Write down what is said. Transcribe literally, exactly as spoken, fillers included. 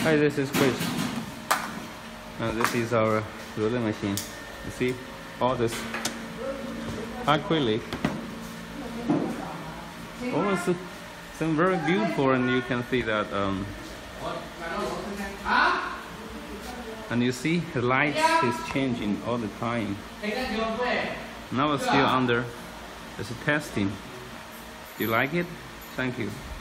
Hi, this is Chris. Uh, this is our ruler machine. You see all this acrylic. Oh, it's, it's very beautiful, and you can see that. Um, and you see the light is changing all the time. Now it's still under. It's testing. Do you like it? Thank you.